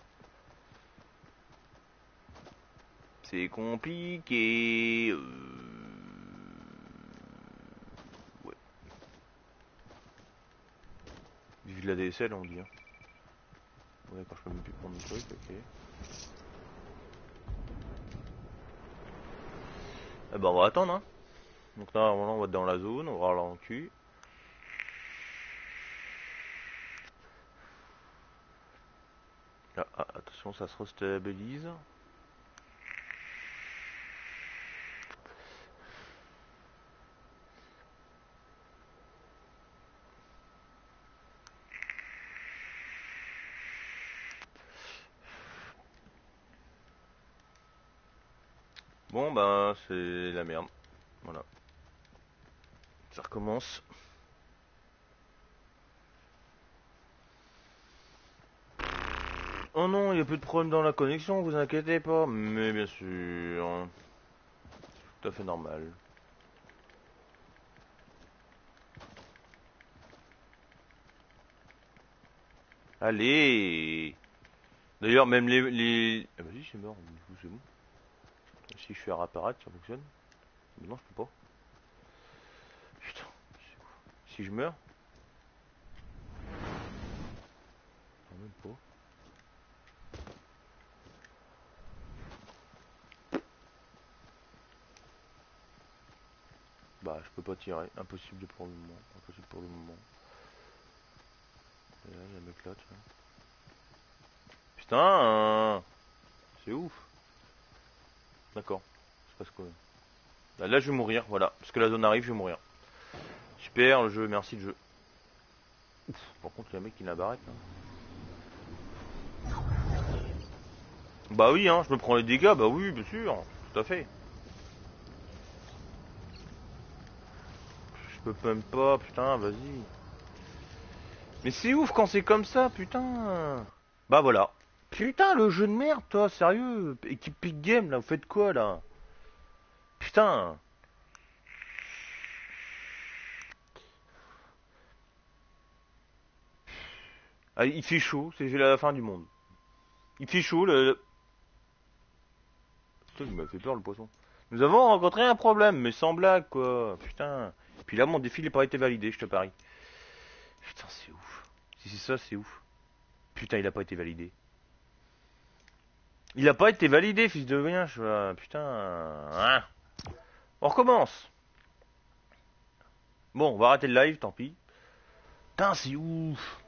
C'est compliqué. Euh... Ouais. Vive la D S L on dit. Hein. Ouais quand je peux même plus prendre le truc, ok. Eh ben on va attendre hein. Donc là normalement on va être dans la zone, on va avoir en cul. Ah, ah, attention ça se restabilise. Bon bah c'est la merde. Voilà. Ça recommence. Oh non, il n'y a plus de problème dans la connexion, vous inquiétez pas. Mais bien sûr. Tout à fait normal. Allez. D'ailleurs même les... les... Ah bah si c'est mort, du coup c'est bon. Si je fais un apparaître, ça fonctionne. Mais non, je peux pas. Putain, si je meurs. Non, même pas. Bah, je peux pas tirer. Impossible pour le moment. Impossible pour le moment. Et là, il y a un mec là, tiens. Putain hein. C'est ouf. D'accord. C'est parce que... Là, là, je vais mourir, voilà. Parce que la zone arrive, je vais mourir. Super, le jeu, merci le jeu. Ouf, par contre, il y a un mec qui l'a barrette là. Bah oui, hein, je me prends les dégâts, bah oui, bien sûr. Tout à fait. Je peux même pas, putain, vas-y. Mais c'est ouf quand c'est comme ça, putain. Bah voilà. Putain, le jeu de merde, toi, sérieux. Équipe Peak Game, là, vous faites quoi, là? Putain. Ah, il fait chaud, c'est la fin du monde. Il fait chaud, le... Putain, il m'a fait peur, le poisson. Nous avons rencontré un problème, mais sans blague, quoi. Putain. Puis là, mon défi n'a pas été validé, je te parie. Putain, c'est ouf. Si c'est ça, c'est ouf. Putain, il a pas été validé. Il a pas été validé, fils de rien. Je... Putain. Hein. On recommence. Bon, on va arrêter le live, tant pis. Putain, c'est ouf.